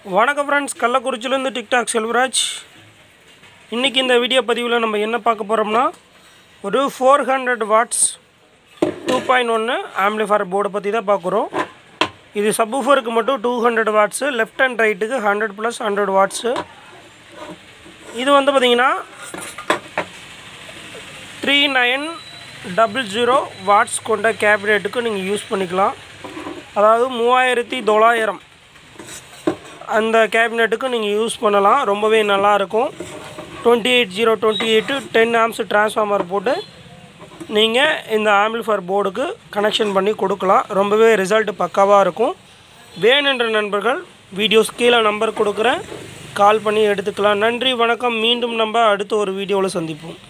வணக்கம் friends, கள்ளக்குறிச்சியிலேருந்து TikTok Selvaraj. இன்றைக்கி இந்த வீடியோ பதிவில் நம்ம என்ன பார்க்க போகிறோம்னா, ஒரு 400 வாட்ஸ் 2.1 ஆம்ப்ளிஃபையர் போர்டை பற்றி தான் பார்க்குறோம். இது சப்வூஃபருக்கு மட்டும் 200 வாட்ஸு, லெஃப்ட் அண்ட் ரைட்டுக்கு 100 + 100 வாட்ஸு. இது வந்து பார்த்திங்கன்னா 3900 வாட்ஸ் கொண்ட கேபினெட்டுக்கு நீங்கள் யூஸ் பண்ணிக்கலாம். அதாவது 3900 அந்த கேபினெட்டுக்கு நீங்கள் யூஸ் பண்ணலாம். ரொம்பவே நல்லாயிருக்கும். 28028 10 ஆம்ப்ஸ் டிரான்ஸ்ஃபார்மர் போட்டு நீங்கள் இந்த ஆம்ப்ளிஃபையர் போர்டுக்கு கனெக்ஷன் பண்ணி கொடுக்கலாம். ரொம்பவே ரிசல்ட் பக்காவாக இருக்கும். வேணுன்ற நண்பர்கள் வீடியோஸ் கீழே நம்பர் கொடுக்குறேன், கால் பண்ணி எடுத்துக்கலாம். நன்றி, வணக்கம். மீண்டும் நம்ம அடுத்த ஒரு வீடியோவில் சந்திப்போம்.